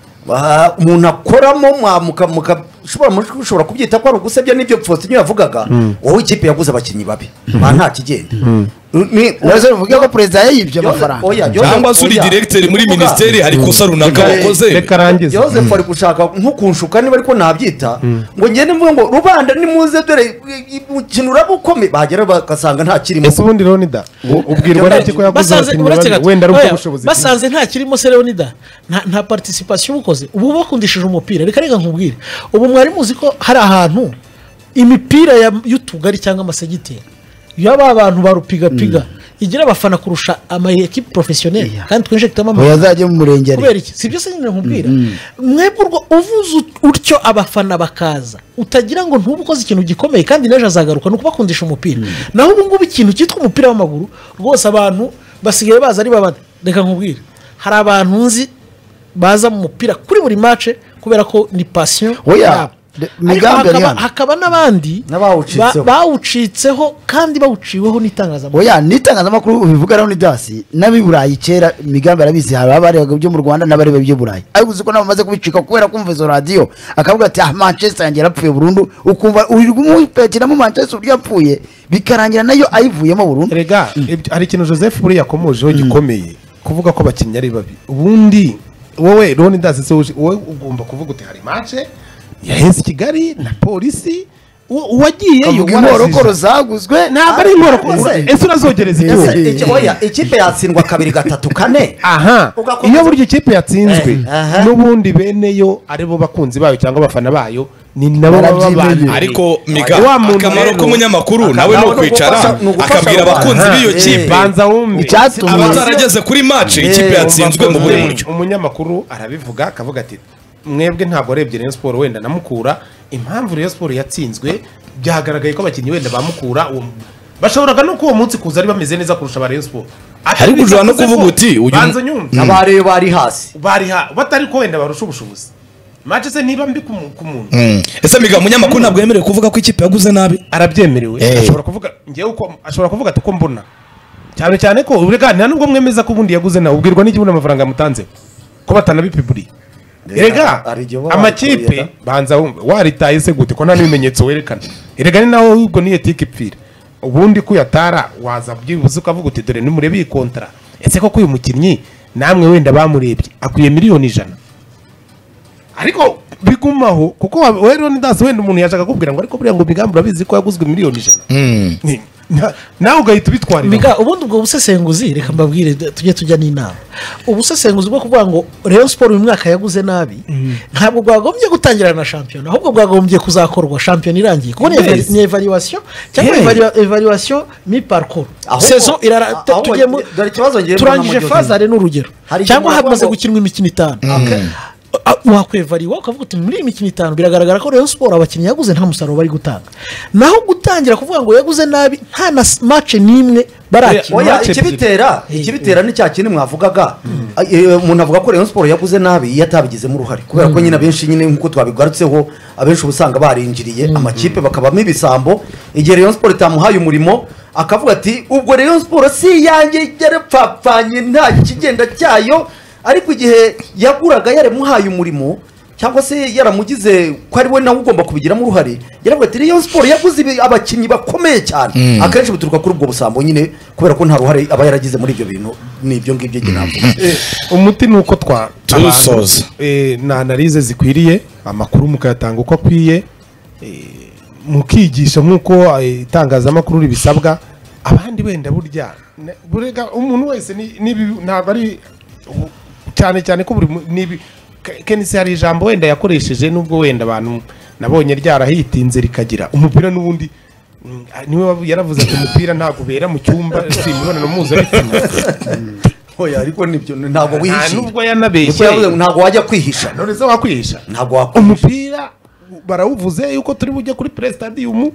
Ah, umuntu akoramo mwa- muka- muka- ushobora mushobora kubyita ko ari ugusebya n'ibyo Faustin yavugaga wowe ikipe yaguze abakinnyi babi ba nta kigenda Ni- uretse uvuge ko perezida yayibye Joseph- amafaranga oya, Joseph- cyangwa se uri oya. diregiteri muri Kuvuga- minisiteri hari ikosa runaka Reka- wakoze reka arangize Joseph ari gushaka nko kunshuka niba ariko nabyita ngo ngende mvuge ngo rubanda nimuze dore i- i- umukino uraba ukomeye bagera bagasanga nta kirimo ese ubundi Leonida u- ubwirwa n'iki ko yaguze basanze abakinnyi uretse babiri? gato wenda ari ubwo oya, bushobozi basanze nta kirimo se Leonida nta nta participation ubukoze ubu bakundishije umupira reka reka nkubwire ubu mwari muzi ko hari ahantu imipira ya- y'utugari cyangwa amasegiteri yaba abantu barupigapiga igira abafana kurusha ama equipe professionnelle Yeah. kandi twinjectamo ngo yazajye mu murenge kubera iki si byo se nyine nkubwira mwebwe urwo uvuze ut- utyo abafana bakaza utagira ngo ntuba ukoze ikintu gikomeye kandi n'ejo azagaruka ni ukubakundisha umupira naho ubu ngubu ikintu cyitwa umupira w'amaguru rwose abantu basigaye baza ari babana reka nkubwire hari abantu nzi baza mu mupira kuri buri mace kubera ko ni passion Oya, yabo. de- Ariko migambi ari hakaba- hano. hakaba n'abandi N'abawucitseho. ba- bawucitseho kandi bawuciweho n'itangazamakuru oya n'itangazamakuru bivuga rero ni dasi n'ab'i burayi kera imigambi arabizi hari abarebaga ibyo mu rwanda n'abareba iby'i burayi ariko uzi ko nabo bamaze kubicika kubera kumva izo radiyo akavuga ati ah manchester yanjye yarapfuye burundu ukumva urirwa umupekiramo manchester uburyo yapfuye bikarangira nayo ayivuyemo burundu rega ibyo- hari ikintu Joseph buriya yakomojeho gikomeye kuvuga ko abakinnyi ari babi ubundi wowe Leonida se wowe wowe ugomba kuvuga uti hari mace yaheze i Kigali na polisi uwo- uwagiyeyo kavuga inkorokoro zaguzwe ntabwo ari inkorokoro Ese- ese urazogereza Ese igihugu iki- oya, ikipe yatsindwa kabiri gatatu kane aha Ugakomeza- iyo burya ikipe yatsinzwe Eh, aha. n'ubundi beneyo aribo bakunzi bayo cyangwa abafana bayo ni nabo baba Barabyimenyera. babana ariko miga Wa muntu akamaro rero- k'umunyamakuru nawe ni Nawe ni ukwicara ugufasha- ni ugufasha akabwira abantu. abakunzi Aha, b'iyo eh. kipe banza wumve Icyatumye- abatarageze kuri mace ikipe yatsinzwe mu buri buryo umunyamakuru arabivuga akavuga ati mwebwe ntabwo arebye Rayon Sport wenda namukura impamvu Rayon Sport yatsinzwe byagaragaye ko abakinnyi wenda bamukura uwo bashoboraga no kuwo munsi kuza ari bameze neza kurusha ba Rayon Sport Ariko ushobora no kuvuga uti, uyu- banza nyumve abareba bari hasi bari ha batari ko wenda barusha ubushobozi match se niba mbi ku mu- ku muntu Mm. ese miga umunyamakuru ntabwo yemerewe kuvuga ko ikipe yaguze nabi arabyemerewe Eh. ashobora kuvuga ngewe uko ashobora kuvuga ati uko mbona cyane cyane ko urega nta nubwo mwemeza ko ubundi yaguze nawe ubwirwa n'igihugu amafaranga yamutanze ko batanabipiburiye erega hari igihe baba amakipe babikuriye, banza wumve waritaye se gute ko nta n'ibimenyetso werekana erega ni naho ubwo niyo tike ipfira ubundi kuyatara waza byibuze ukavuga uti dore nimurebe iyi kontara ese koko uyu mukinnyi namwe wenda bamurebye akwiye miliyoni ijana ariko bigumaho kuko wowe rero ndazi wenda umuntu yashaka kubwira ngo ariko buriya ngo migambi urabizi ko yaguzwe miliyoni ijana Mm. Ni- na- nawe ugahita ubitwarira Miga ubundi ubwo busesenguzi reka mbabwire d- tujye tujya n'inama ubusesenguzi bwo kuvuga ngo Rayon Sport uyu mwaka yaguze nabi ntabwo bwagombye gutangira na shampiyona ahubwo bwagombye kuzakorwa shampiyona irangiye kuko ni Yes. eva- ni evaluation cyangwa Yeah. evalua- evaluation mi parcours Ahubwo- saison irara ahubwo tugiye mu- dore ikibazo ngiye mbona turangije mu gihe fazare n'urugero Hari igihe cyangwa muravuga hamaze ngo- gukinwa imikino itanu Ah, wakwevariwa ukavuga uti muri iyi mikino itanu biragaragara ko Rayon Sport abakinnyi yaguze nta musaruro bari gutanga naho gutangira kuvuga ngo yaguze nabi nta na s- match n'imwe barakina oya Match ikibitera ikibitera ni cya kintu mwavugaga Eh, umuntu avuga ko Rayon Sport yaguze nabi iyo atabigizemo uruhare kubera ko nyine abenshi nyine nk'uko twabigarutseho abenshi uba usanga barinjiriye amakipe bakabamo ibisambo igihe Rayon Sport itamuhaye umurimo akavuga ati ubwo Rayon Sport si iyanjye yarapfapfanye nta kigenda cyayo ariko igihe yaguraga yaremuhaye umurimo cyangwa se yaramugize ko ari we nawe ugomba kubigiramo uruhare yaravuga ati Rayon Sport yaguze ibi- abakinnyi bakomeye cyane akenshi bituruka kuri ubwo busambo nyine kubera ko nta ruhare aba yaragize muri ibyo bintu n'ibyo ngibyo njye navuga umuti ni uko twa Tuwusoza. abantu, eh, na analize zikwiriye amakuru mukayatanga uko akwiye eh, mukigisha nk'uko eh, itangazamakuru ribisabwa abandi wenda burya ne- burega umuntu wese ni- nibi- ntabwo ari ubu- cyane cyane ko buri mu- nibi Ke- Kenisi hari ijambo wenda yakoresheje nubwo wenda abantu nabonye ryarahitinze rikagira umupira n'ubundi mm, niwe wavu- yaravuze ati umupira ntabwo ubera mu cyumba si imibonano mpuzabitsina oya ariko nibyo ntabwo nta wihishe nubwo Niko yanabeshye yavuze ngo ntabwo wajya kwihisha none se wakwihisha ntabwo wakwihisha umupira barawuvuze yuko turi bujye kuri pre stadium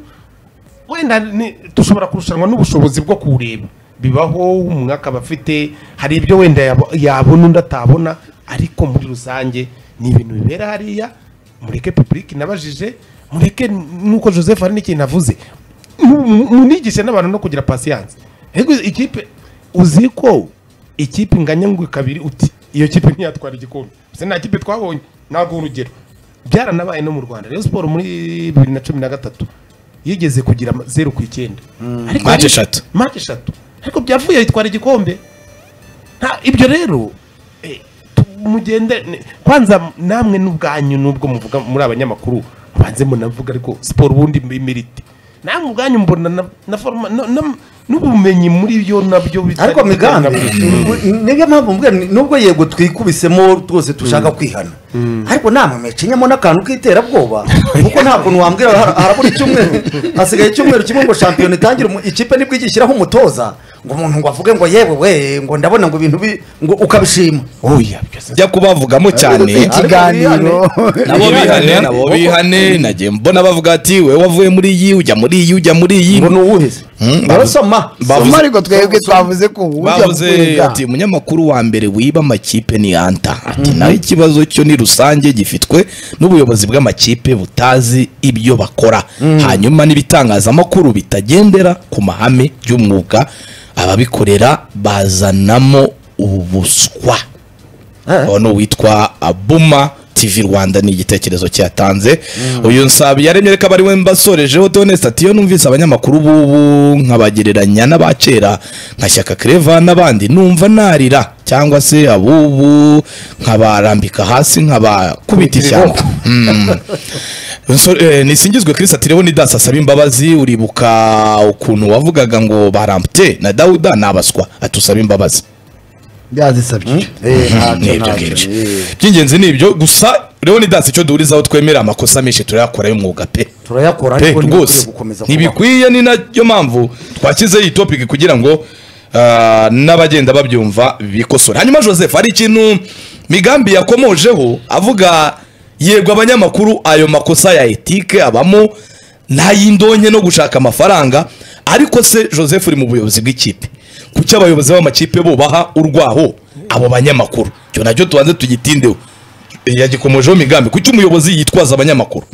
wenda ni- dushobora kurushanwa n'ubushobozi bwo kuwureba bibaho umwe akaba afite hari ibyo wenda yabo- yabona undi atabona ariko muri rusange ni ibintu bibera hariya mureke public nabajije mureke nuko Joseph hari n'ikintu avuze mu- mu- munigishe n'abantu no kugira patience ego ikipe uzi ko ikipe inganya ngo kabiri uti iyo kipe ntiyatwara igikombe se nta kipe twabonye ntabwo urugero byaranabaye no mu Rwanda Rayon Sport muri bibiri na cumi na gatatu yigeze kugira ama- zero ku icyenda Ariko Match hari- eshatu. match eshatu ariko byavuye yitwara igikombe nta ibyo rero eh, tu- mugende ne- kwanza namwe n'ubwanyu nubwo muvuga muri abanyamakuru banze munavuga ariko siporo ubundi imirite namwe ubwanyu mbona na, na forma na, na, n'ubumenyi muri byo nabyo bitari- ariko migambi bitari- niyo mpamvu mbwira ni- nubwo yego twikubisemo twose dushaka kwihana ariko namwe mecinyamo n'akantu k'iterabwoba kuko nta kuntu wambwira har- harabura icyumweru hasigaye icyumweru kimwe ngo shampiyona itangire umu- ikipe nibwo igishyiraho umutoza ngo umuntu ngo avuge ngo yewe we ngo ndabona ngo ibintu bi- ngo ukabishima oya byose jya kubavugamo cyane ikiganiro nabo bihane nabo bihane nagiye mbona bavuga ati we wavuye muri iyi ujya muri iyi ujya muri iyi ngo ni uwuheze Hmm, barasoma bavuze- soma ariko twebwe twavuze ko ujya bavuze kukurega. ati umunyamakuru wa mbere wiba amakipe ni anta ati naho ikibazo cyo ni rusange gifitwe n'ubuyobozi bw'amakipe butazi ibyo bakora hanyuma n'ibitangazamakuru bitagendera ku mahame y'umwuga ababikorera bazanamo ubuswa uwo ni uwitwa Abuma T V Rwanda ni igitekerezo cyatanze uyu nsabi yaremye reka bari we mbasorejeho Theoneste ati iyo numvise abanyamakuru bubu nkabagereranya n'abakera nka Shyaka Clever n'abandi numva narira cyangwa se abubu nkabarambika hasi nkabakubita ishyamba Mm. Nsore- eh, nisingizwe Chris ati rero ni dasa asaba imbabazi uribuka ukuntu wavugaga ngo barampte na Dauda nabaswa atusaba imbabazi byazisabye Eh, ntacyo, Nibyo ntacyo. ngibyo. Eh, by'ingenzi ni ibyo gusa rero ni dasi icyo duhurizaho twemera amakosa menshi turayakora y'umwuga pe turayakora pe ariko ntibikwiye rwose gukomeza kubaho. ntibikwiye ni nayo mpamvu twashyizeho iyi topic kugira ngo ah, n'abagenda babyumva bikosora hanyuma Joseph hari ikintu migambi yakomojeho avuga yego abanyamakuru ayo makosa ya etike abamo ntayindonke no gushaka amafaranga ariko se Joseph uri mu buyobozi bw'ikipe kuki abayobozi b'amakipe bo baha urwaho abo banyamakuru cyo nacyo tubanze tugitindeho yagikomojeho migambi kuki umuyobozi yitwaza abanyamakuru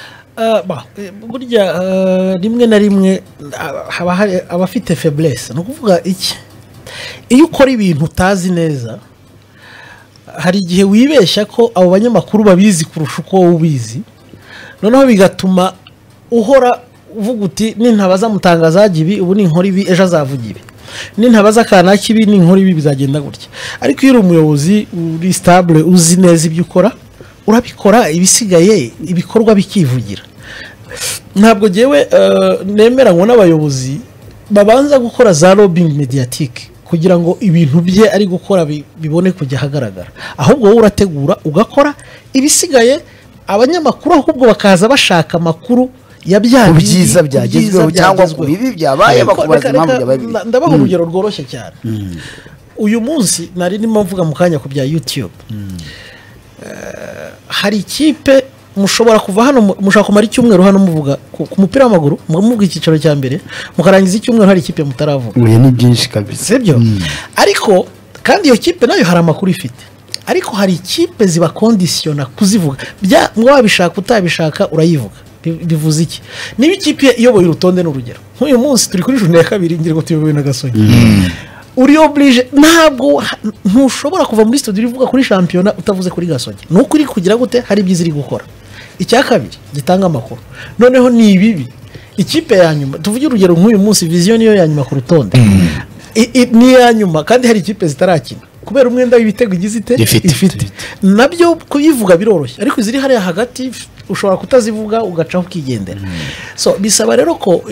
Ah, bah, eh, burya ah, rimwe na rimwe ah, haba hari abafite faiblesse ni ukuvuga iki iyo ukora ibintu utazi neza hari igihe wibeshya ko abo banyamakuru babizi kurusha uko wowe ubizi noneho bigatuma uhora uvuga uti nintabaza mutangaza ibi ubu ninkora ibi ejo azavuga ibi nintabaza kanaka ibi ninkora ibi bizagenda gutya ariko iyo uri umuyobozi uri stable uzi neza ibyo ukora urabikora ibisigaye ibikorwa bikivugira ntabwo ngewe nemeranywa n'abayobozi babanza gukora za lobbying mediatique kugira ngo ibintu bye ari gukora bi- bibone kujya ahagaragara ahubwo wowe urategura ugakora ibisigaye abanyamakuru ahubwo bakaza bashaka amakuru ya bya Ku bindi- byiza ku byagezweho byiza cyangwa ku byagezweho. bibi byabaye, Ariko bakubaza reka- impamvu reka byabaye bibi. nda- ndabaha urugero rworoshye cyane uyu munsi nari ndimo mvuga mu kanya ku bya YouTube Eh, hari ikipe mushobora kuva hano mu- mushobora kumara icyumweru hano muvuga ku ku mupira w'amaguru muvuga icyicaro cya mbere mukarangiza icyumweru hari ikipe mutaravuga uyu ni byinshi kabisa sibyo ariko kandi iyo kipe nayo hari amakuru ifite ariko hari ikipe ziba kondisiyona kuzivuga bya ngo wabishaka utabishaka urayivuga Bi- bivuze iki niba ikipe iyoboye urutonde n'urugero nk'uyu munsi turi kuri juni ya kabiri ngira ngo tuyobowe na gasogi uri oblige ntabwo ntushobora kuva muri studio uvuga kuri shampiyona utavuze kuri Gasogi ni ukuri kugira gute hari ibyiza iri gukora. Icya kabiri gitanga amakuru noneho ni ibibi ikipe ya nyuma tuvuge urugero nk'uyu munsi Vision niyo ya nyuma ku rutonde ni ya nyuma kandi hari ikipe zitarakina kubera umwenda w'ibitego igize ite ifite nabyo kuyivuga biroroshye ariko ziri hariya hagati ushobora kutazivuga ugacaho ukigendera. So bisaba rero ko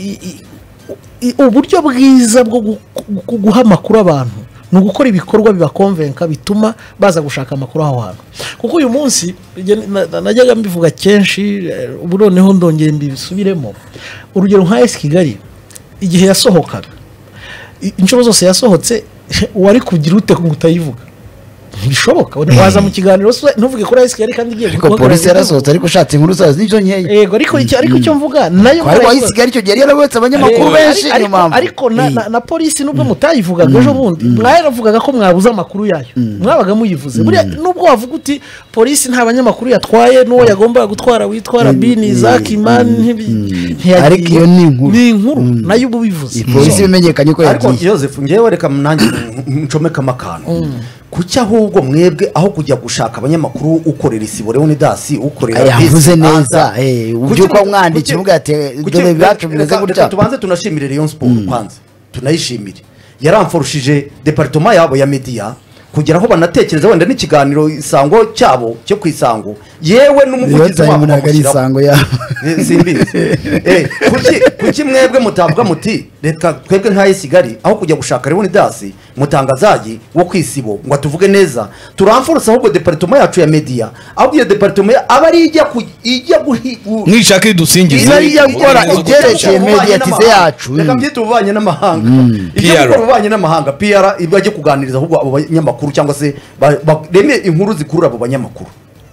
uburyo bwiza bwo guha amakuru abantu ni ugukora ibikorwa bibakonvenka bituma baza gushaka amakuru aho hantu kuko uyu munsi najyaga mbivuga kenshi ubu noneho ndongeye mbisubiremo. Urugero nka esi Kigali igihe yasohokaga inshuro zose yasohotse wari kugira ute ngo utayivuga ntibishoboka waza mu kiganiro ntuvuge kuri esi Kigali kandi igiye ariko polisi yarasohotse ariko ushatse inkuru zazo nizo nkeya yego ariko icyo ariko icyo mvuga nayo kwa esi Kigali icyo gihe yarabotse abanyamakuru benshi nyuma ariko na polisi nubwo mutayivugaga ejo bundi mwaravugaga ko mwabuze amakuru yayo mwabaga muyivuze buriya nubwo wavuga uti polisi nta banyamakuru yatwaye n'uwo yagombaga gutwara witwara Bini Zakimani ariko iyo ni inkuru ni inkuru nayo ubu bivuze polisi bimenyekanye ko yagiye. Ariko Joseph ngewe reka nanjye ncomeka amakano kuki ahubwo mwebwe aho kujya gushaka abanyamakuru ukorera isibo Leonidas ukorera yavuze neza eh uburyo ko mwandiki uvuga ati dore byacu bimeze gutya. Tubanze tunashimire Rayon Sport kwanza tunayishimire yaramforushije departement yabo ya media kugira aho banatekereza wenda n'ikiganiro isango cyabo cyo kwisango yewe n'umuvugizi wabo nagari isango yabo simbizi eh kuki kuki mwebwe mutavuga muti reka twebwe nka esi Kigali aho kujya gushaka Leonidas mutangazaji wo kwisibo ngo tuvuge neza turamforosa ahubwo departement yacu ya media ahubwo iyo departement aba ari ijya ijya mwishaka idusingiza ijya gukora ibyerekeye media tize yacu reka byite ubuvanye n'amahanga ijya ubuvanye n'amahanga P R ibajye kuganiriza ahubwo abo banyamakuru cyangwa se bareme inkuru zikurura abo banyamakuru.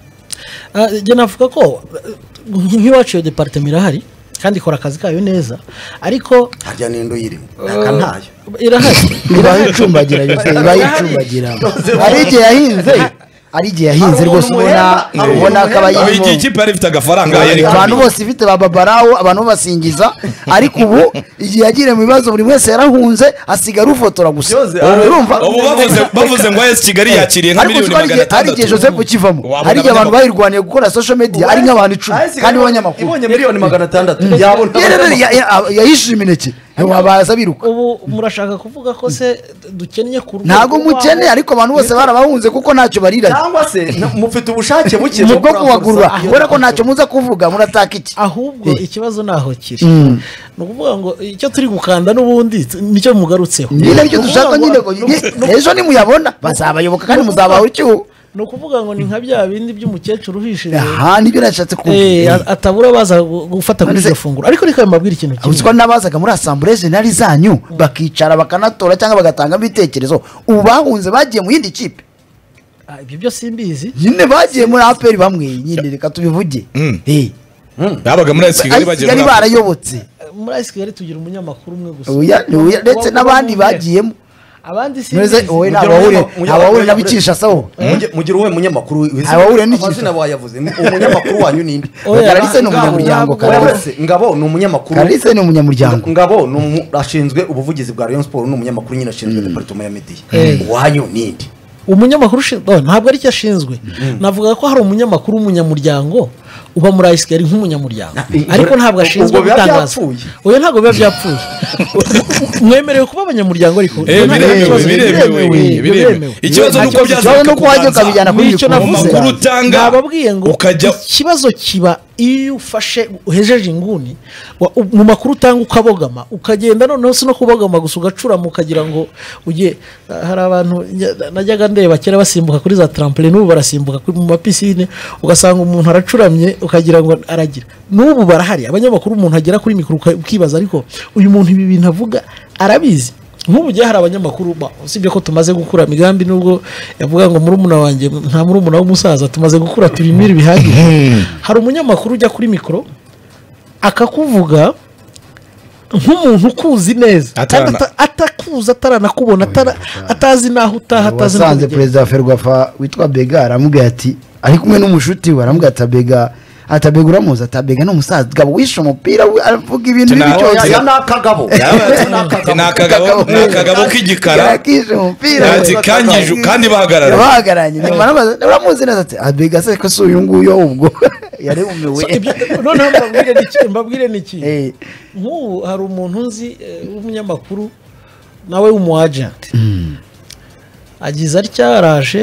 Je navuga ko nk'iwacu iyo departement irahari kandi ikora akazi kayo neza ariko harya nindo yirimo akantayo irahari ibaye icumbagira yose ibaye icumbagira ari igihe yahinze ari igihe yahinze rwose ubona ubona akabayirimo iki kipe ari ifite agafaranga yari abantu bose ifite bababarawo abantu basingiza ariko ubu igihe yagire mu bibazo buri wese yarahunze asigara ufotora gusa urumva ubu bavuze bavuze ngo esi Kigali yakiriye nka miliyoni magana atandatu ari igihe Joseph ukivamo hari igihe abantu bayirwaniye gukora social media ari nk'abantu icumi kandi abanyamakuru ibonye miliyoni magana atandatu yabona yayishimineke wabaza biruka. Ubu murashaka kuvuga ko se dukennye ku ntago mukene ariko abantu bose barabahunze kuko ntacyo barira cyangwa se mufite ubushake buke bwo kuwagurura kubera ko ntacyo muza kuvuga murataka iki ahubwo ikibazo naho kiri ni ukuvuga ngo icyo turi gukanda n'ubundi nicyo mugarutseho nyine icyo dushaka nyine ko ejo nimuyabona bazabayoboka kandi muzabaho icyo ni ukuvuga ngo ni nka bya bindi by'umukecuru uhishije aha nibyo nashatse kuvuga atabura baza gufata kuri iryo funguro ariko reka mbabwire ikintu kimwe uziko nabazaga muri assemblée générale zanyu bakicara bakanatora cyangwa bagatanga ibitekerezo ubu bahunze bagiye mu yindi kipe ibyo byo simbizi nyine bagiye muri A P R bamwe nyine reka tubivuge eh babaga muri esi Kigali bagiye muri barayobotse muri esi Kigali tugira umunyamakuru umwe gusa oya ndetse n'abandi bagiyemo abandi si wowe nabahure nabahure nabikisha sawo mugira uwe munyamakuru abahure n'ikisha nabayavuze umunyamakuru wanyu ninde Kalise ni umunyamuryango Kalise ngabo ni umunyamakuru Kalise ni umunyamuryango ngabo ni ashinzwe ubuvugizi bwa Rayon Sport ni umunyamakuru nyine ashinzwe departement ya media wanyu ninde umunyamakuru ntabwo ari cyo ashinzwe navuga ko hari umunyamakuru w'umunyamuryango uba muri esi Kigali nk'umunyamuryango ariko ntabwo ashinzwe gutangaza oya ntabwo biba byapfuye mwemerewe kuba abanyamuryango ariko biremewe ikibazo nuko byaza no kwajya kabijyana kuri icyo navuze urutanga nababwiye ngo ikibazo kiba iyo ufashe uhejeje inguni mu makuru utanga ukabogama ukagenda noneho si no kubogama gusa ugacurama ukagira ngo ujye hari abantu najyaga ndeba kera basimbuka kuri za trampoline n'ubu barasimbuka mu mapisine ugasanga umuntu aracuramye ukagira ngo aragira n'ubu barahari abanyamakuru umuntu agera kuri mikoro ukibaza ariko uyu muntu ibi bintu avuga arabizi nk'ubu gihe hari abanyamakuru usibye ko tumaze gukura migambi nubwo yavuga ngo murumuna wanjye nta murumuna w'umusaza tumaze gukura turimira bihagije hari umunyamakuru ujya kuri mikoro akakuvuga nk'umuntu ukuzi neza atakuza ataranakubona atazi naho utaha atazi naho perezida wa Ferwafa witwa Bega aramubwira ati ari kumwe n'umushuti we aramubwira ati Bega atabega uramuzi atabega ni umusaza gabo wishe umupira we, aravuga ibintu Tuna- bibi cyose ya ni akagabo Ati ni akagabo ni akagabo k'igikara yakishe umupira ati kangije kandi bahagarara bahagaranye nyuma n'amazi uramuzi neza ati abega se ko si uyu nguyu ubwo yari umiwe Ibyo- noneho mbabwire ni iki mbabwire ni iki Eh, nk'ubu hari umuntu nzi eh, w'umunyamakuru nawe w'umu-agent agize atya araje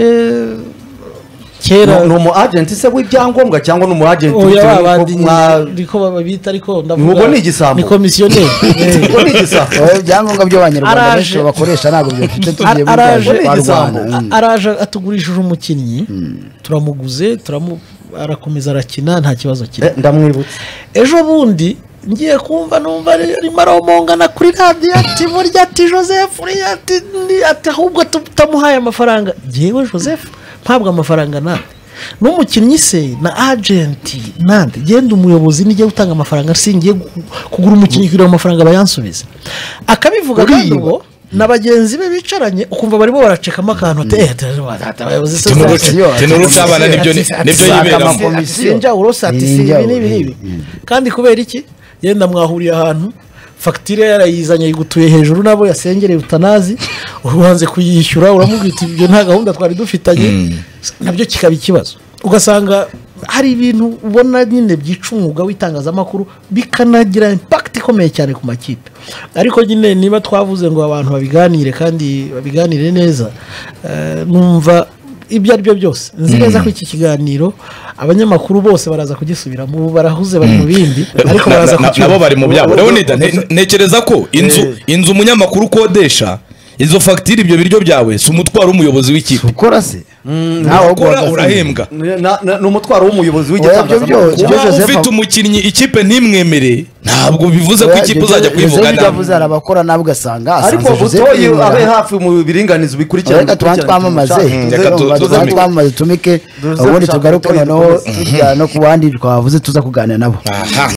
kera ni umu agent se w'ibyangombwa cyangwa ni umu agent oya bitewe n'uko babandi mwa- niko babita ariko Ubwo ni igisambo. ni komisiyoneri Ubwo ni igisambo. oya, ibyangombwa by'abanyarwanda Araje. benshi bakoresha ntabwo bifite tugiye muri araje kwa igisambo. Rwanda. Mm. araje atugurishije umukinnyi turamuguze turamu arakomeza arakina nta kibazo Eh, kiri ndamwibutse ejo bundi ngiye kumva numva arimo aromongana kuri radiyo ati burya ati joseph uriya ati ndi- ati ahubwo tutamuhaye amafaranga ngewe joseph mpabwa amafaranga nande n'umukinnyi se na agenti nande genda umuyobozi nijye utanga amafaranga singiye gu- kugura umukinnyi kugira ngo amafaranga bayansubize akabivuga kandi ubwo na bagenzi be bicaranye ukumva barimo baracekamo akantu ati eh ati abayobozi se tinuruca abana nibyo nibyo yiberamo sinjya urosa ati si ibi n'ibi n'ibi kandi kubera iki yenda mwahuriye ahantu fagitire yarayizanye ayigutuye hejuru nabo yasengereye utanazi ubanze kuyishyura uramubwira uti ibyo nta gahunda twari dufitanye nabyo kikaba ikibazo ugasanga hari ibintu ubona nyine byica umwuga w'itangazamakuru bikanagira impakiti ikomeye cyane ku makipe ariko nyine niba twavuze ngo abantu babiganire kandi babiganire neza eh, numva ibyo ari byo byose nzi neza ko iki kiganiro abanyamakuru bose baraza kugisubiramo ubu barahuze bari mu bindi ariko baraza Na- na- kucyumva. nabo bari mu byabo leonida nte- ntekereza ko inzu inzu umunyamakuru ukodesha izo fagitire ibyo biryo byawe si umutwaro w'umuyobozi w'ikipe ukora se nawe ukora urahembwa Na- na- ni umutwaro w'umuyobozi Oya, ibyo w'igitangazamakuru byose. kuba Joseph- ufite umukinnyi ikipe ntimwemere ntabwo bivuze ko ikipe uzajya kuyivuga ibyo nabi avuze hari abakora nabi ugasanga ariko asanze Joseph butoyi yibura. abe hafi mu biringanizo bikurikirana reka tuba twamamaze Reka tu- tuba tuzamike. twamamaze tumike Duze ubundi gushaka tugaruke Butoyi noneho dukomeze. tujya no ku bandi twavuze tuza kuganira nabo aha